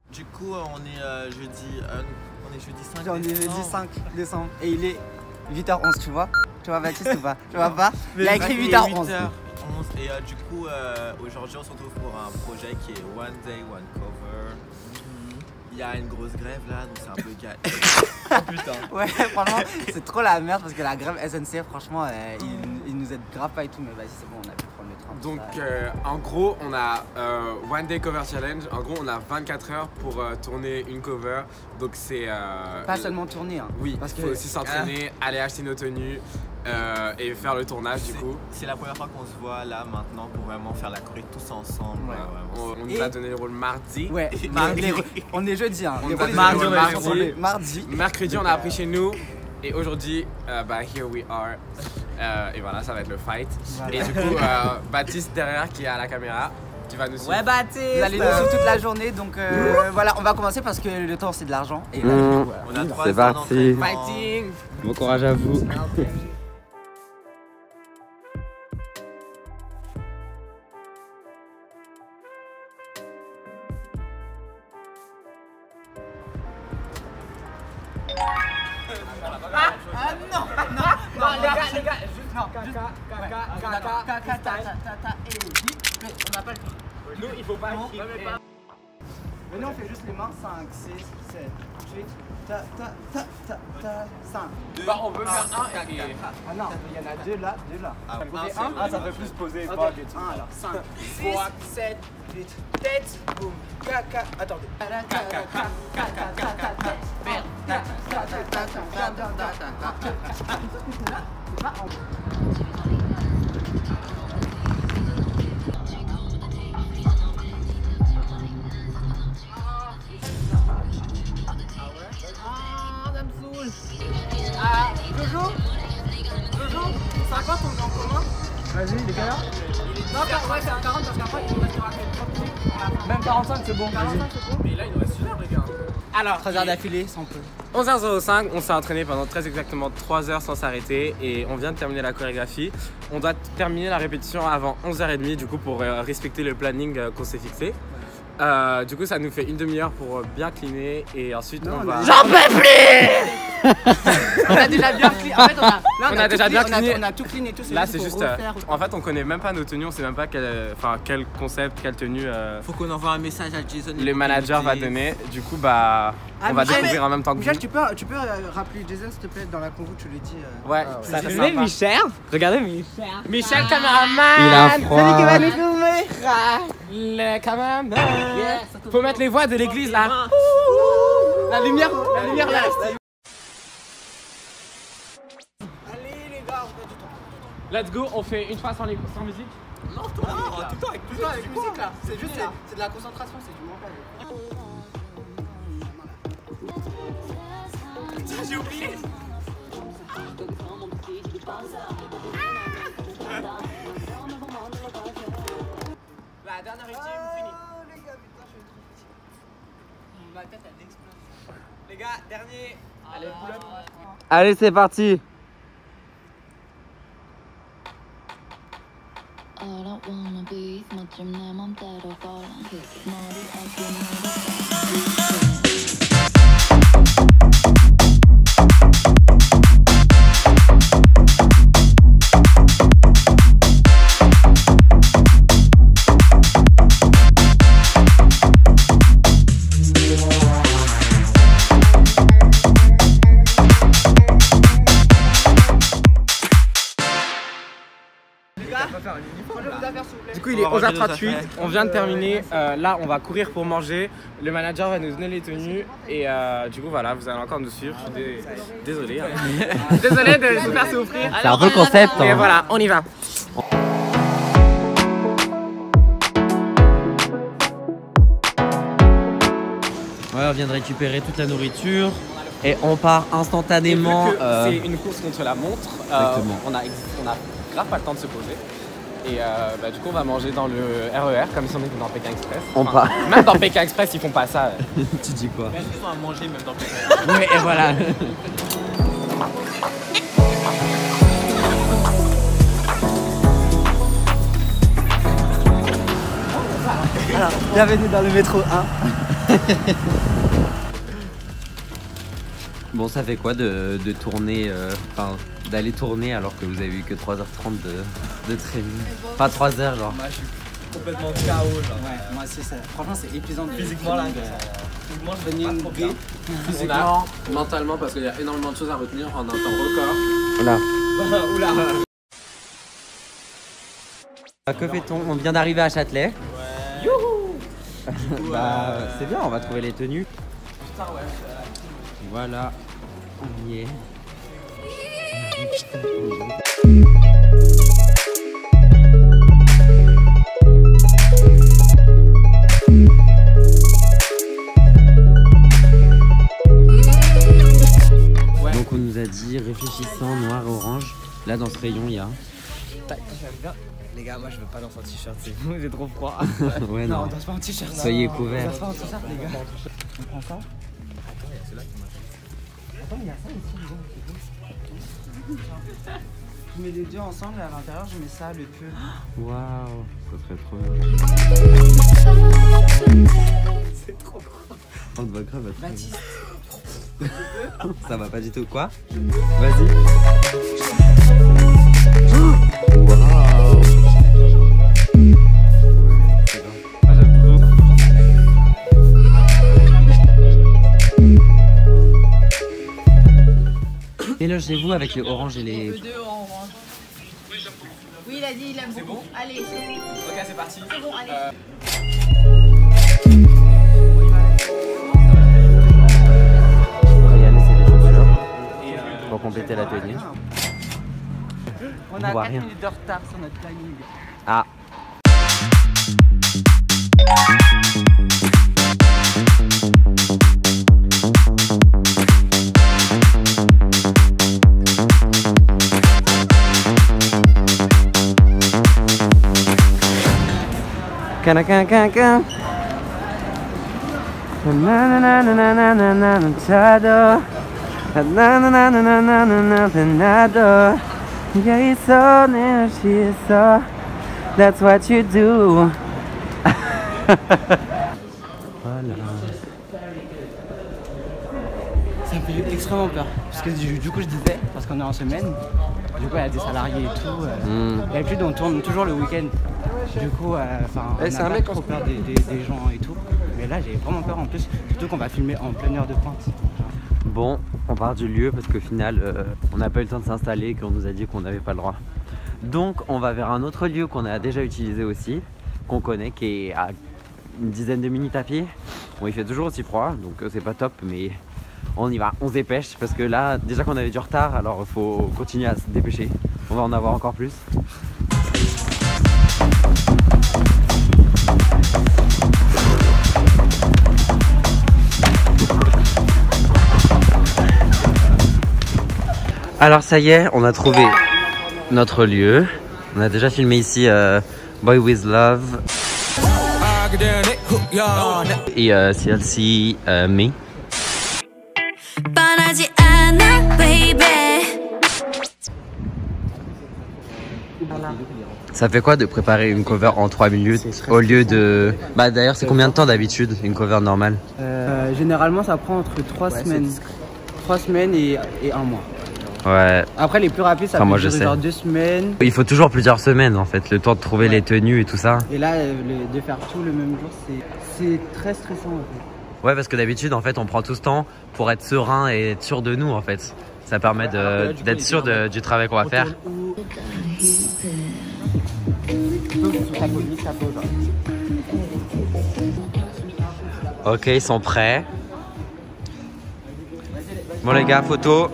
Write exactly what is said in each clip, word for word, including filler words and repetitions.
Du coup, on est euh, jeudi, euh, on est jeudi cinq On est décembre. jeudi cinq décembre et il est huit heures onze, tu vois? Tu vois Baptiste ou pas? Tu vois pas? Il y a écrit huit heures onze. Et euh, du coup, euh, aujourd'hui, on se retrouve pour un projet qui est One Day, One Cover. Il y a une grosse grève là, donc c'est un peu galère. Oh putain. Ouais, franchement, c'est trop la merde parce que la grève S N C F, franchement, euh, ils, ils nous aident grave pas et tout, mais vas-y, c'est bon, on a pu prendre le train. Donc, euh, en gros, on a euh, One Day Cover Challenge. En gros, on a vingt-quatre heures pour euh, tourner une cover. Donc, c'est. Euh, Pas seulement tourner, hein. Oui, parce il que faut aussi s'entraîner, ah. aller acheter nos tenues euh, et faire le tournage du coup. C'est la première fois qu'on se voit là maintenant pour vraiment faire la choré tous ensemble. Ouais. Ouais, on, on nous et... a donné le rôle mardi. Ouais, mardi. Les, on est jeudi, hein. On les rôles, mardi, on mardi. mardi. Mercredi, on a appris chez nous. Et aujourd'hui, euh, bah, here we are. Euh, et voilà, ça va être le fight. Voilà. Et du coup, euh, Baptiste derrière qui est à la caméra, qui va nous suivre. Ouais, Baptiste! Vous allez nous suivre toute la journée, donc euh, voilà, on va commencer parce que le temps c'est de l'argent. Et là, mmh. voilà. On a trois c'est parti. Fighting! Bon courage à vous. Ah, ah non, non, non, les gars, les gars, juste non, juste caca, caca, caca, caca, ta, ta, ta, et vite, mais on n'a pas le temps. Nous, il faut pas. Mais nous, on fait juste les mains, cinq, six, sept, huit, ta, ta, ta, ta, ta, cinq. Bah, on peut faire un et. Ah non, il y en a deux là, deux là. Ah, un, ah, ça fait plus poser, pas des un alors, cinq, six, sept, huit, tête, boum, caca, attendez. Caca, caca, caca, caca, tête, merde, Ah, Jojo Jojo cinquante, on est en commun. Vas-y, il est quelle heure? Non, ouais, c'est un quarante parce qu'après il nous restera trente minutes. Même quarante-cinq, c'est bon. quarante-cinq, c'est bon. Mais là, il nous reste une heure, les gars. Alors, trois heures d'affilée, sans peu. onze heures zéro cinq, on s'est entraîné pendant très exactement trois heures sans s'arrêter et on vient de terminer la chorégraphie. On doit terminer la répétition avant onze heures trente du coup pour euh, respecter le planning euh, qu'on s'est fixé. Euh, du coup, ça nous fait une demi-heure pour bien cleaner et ensuite non, on va. J'en peux plus. On a déjà bien cleané. En fait, on a, là, on on a, a déjà bien cleané. cleané. On a, on a tout cleané. Tout, là, c'est juste. Euh, refaire. en fait, on connaît même pas nos tenues, on sait même pas quel, enfin, quel concept, quelle tenue. Euh, Faut qu'on envoie un message à Jason. Le manager va donner. Du coup, bah, ah, on va Michel, découvrir en même temps que Michel, vous. tu peux, tu peux rappeler Jason, s'il te plaît, dans la convo, tu lui dis. Euh... Ouais, ah, ouais. ça fait Regardez sympa. Michel. Regardez Michel. Michel, caméraman. Il a froid. Celui qui va nous filmer. Le caméraman. Yeah. Faut mettre les voix de l'église là. La lumière, la lumière là. Allez les gars, on a du temps. Let's go, on fait une fois sans, les... sans musique. Non, tout le temps avec Tout le temps avec musique là. C'est juste, c'est de la concentration, c'est du mental. Putain, j'ai oublié. La dernière ultime, fini. Les gars, putain, je suis trop petit. Ma tête elle explose. Les gars, dernier. Allez, pull up. Allez, c'est parti. I don't wanna be 멋진 내 맘대로 falling 머리 아픈 Du coup, il est onze heures trente-huit, on vient de terminer. Euh, là, on va courir pour manger. Le manager va nous donner les tenues. Et euh, du coup, voilà, vous allez encore nous suivre. Je suis dé... désolé. Hein. Désolé de vous faire souffrir. C'est un peu concept. Mais hein. voilà, on y va. Ouais, on vient de récupérer toute la nourriture et on part instantanément. Euh... C'est une course contre la montre. Euh, Exactement. on a, on a grave pas le temps de se poser. Et euh, bah, du coup, on va manger dans le R E R comme si on était dans Pékin Express. On Enfin, part. même dans Pékin Express, ils font pas ça. Tu dis quoi? Mais est-ce qu'on va manger même dans Pékin? Oui, et voilà. Alors, bienvenue dans le métro un. Bon, ça fait quoi de, de tourner, enfin, euh, d'aller tourner alors que vous avez eu que trois heures trente de, de training? Pas trois heures, genre. Moi, je suis complètement K O, genre. Ouais, moi aussi, ça, franchement, c'est épuisant. Physiquement, là, physiquement, je venais une B. Physiquement, mentalement, parce qu'il y a énormément de choses à retenir en un temps record. Oula. Oula. Que fait-on? On vient d'arriver à Châtelet. Ouais. Youhou. Bah, euh... c'est bien, on va trouver les tenues. Putain, ouais. Voilà, on y est. Ouais. Donc on nous a dit réfléchissant, noir et orange. Là dans ce rayon il y a. Les gars, moi je veux pas danser en t-shirt, c'est vous, j'ai trop froid. Ouais, non, non, on danse pas en t-shirt. Soyez couverts. On danse pas en t-shirt, les gars. On prend ça. Attends, il y a ceux-là qui m'intéressent. Attends, il y a ça ici, les gars. Je mets les deux ensemble et à l'intérieur, je mets ça, le queue. Waouh, ça serait trop bien. C'est trop trop. On te voit grave à Baptiste. Ça va pas du tout, quoi? Vas-y. Waouh. C'est bon. Ah, j'aime trop. Mélangez-vous avec les oranges et les... Les deux en orange. Oui, il a dit, il aime beaucoup. Bon. Allez. Ok, c'est parti. C'est bon, allez. Euh... On va y aller, c'est des chaussures. Pour compléter la tenue. On On a voit quatre rien. minutes de retard sur notre planning. Ah. Can can can can. Na na na na na na na na na chado. Na na na na na na na na na nado. Yeah, it's so near, she is so. That's what you do. Voilà. Ça me fait extrêmement peur. Parce que du, du coup, je disais, parce qu'on est en semaine, du coup, il y a des salariés et tout. Euh, Mm. D'habitude, on tourne toujours le week-end. Du coup, euh, on Eh, c'est a un pas mec trop en- peur des, des, des gens et tout. Mais là, j'ai vraiment peur en plus. Surtout qu'on va filmer en pleine heure de pointe. Bon, on part du lieu parce qu'au final, euh, on n'a pas eu le temps de s'installer et qu'on nous a dit qu'on n'avait pas le droit. Donc, on va vers un autre lieu qu'on a déjà utilisé aussi, qu'on connaît, qui est à une dizaine de minutes à pied. Bon, il fait toujours aussi froid, donc euh, c'est pas top, mais on y va, on se dépêche parce que là, déjà qu'on avait du retard, alors il faut continuer à se dépêcher. On va en avoir encore plus. Alors ça y est, on a trouvé notre lieu. On a déjà filmé ici euh, Boy With Love et euh, C L C euh, Me. Ça fait quoi de préparer une cover en trois minutes au lieu de... Bah d'ailleurs c'est combien de temps d'habitude une cover normale? Euh, généralement, ça prend entre trois semaines. trois semaines et, et un mois. Ouais. Après, les plus rapides, ça Enfin, peut moi, je durer sais. genre deux semaines. Il faut toujours plusieurs semaines en fait, le temps de trouver Ouais. les tenues et tout ça. Et là, euh, le- de faire tout le même jour, c'est c'est très stressant en fait. Ouais, parce que d'habitude en fait on prend tout ce temps pour être serein et être sûr de nous en fait. Ça permet de- là, du coup, d'être il sûr est de- du travail qu'on va faire. Ok, ils sont prêts. Bon les gars, photo.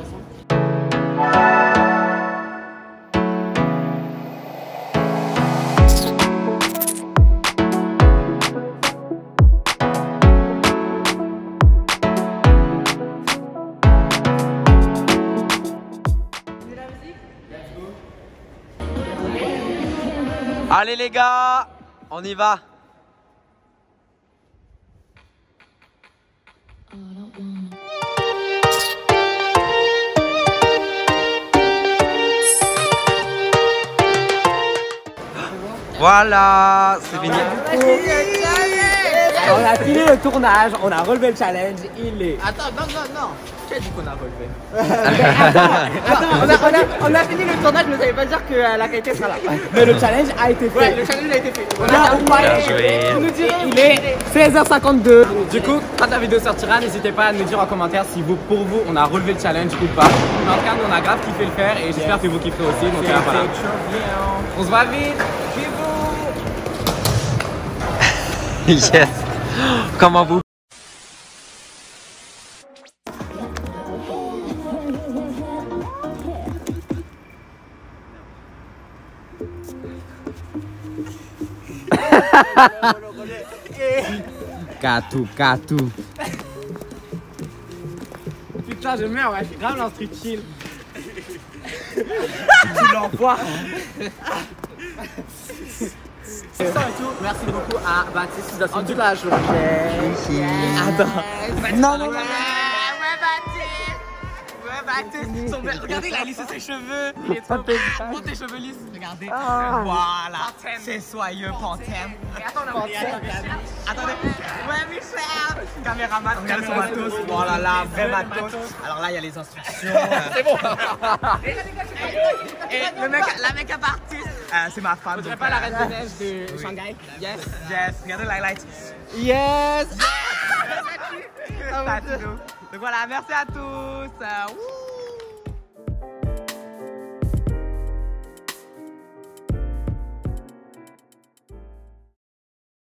Allez les gars, on y va. Voilà, c'est fini. On a fini le tournage, on a relevé le challenge, il est... Attends, non, non, non. Qui a dit qu'on a relevé? Attends, on a, on, a, on a fini le tournage, mais ça veut pas dire que euh, la qualité sera là. Mais le challenge a été fait. Ouais, le challenge a été fait. On a Bien joué. Il est seize heures cinquante-deux. Du coup, quand la vidéo sortira, n'hésitez pas à nous dire en commentaire si vous, pour vous, on a relevé le challenge ou pas. Mais en tout cas, nous, on a grave kiffé le faire et j'espère que vous kifferez aussi. Donc euh, voilà. On se voit vite. Bisous. Yes. Comment vous? Katou, katou. Putain, je meurs, ouais, je suis grave dans le street chill. Tu l'envoies. C'est ça et tout. Merci beaucoup à Baptiste qui nous a suivi toute la journée. Attends. Non, non, non. Son verre, regardez, il a lissé ses cheveux. Il est trop beau. Montre tes cheveux lisses. Regardez. Voilà. C'est soyeux, Pantene. Attendez. Ouais, Michel. Caméraman, regardez son matos. Voilà, là, vrai matos. Alors là, il y a les instructions. C'est bon. Et le mec, la mec est partie. C'est ma femme. On dirait pas la reine de neige de Shanghai. Yes. Yes. Regardez l'highlight. Yes. Donc voilà, merci à tous.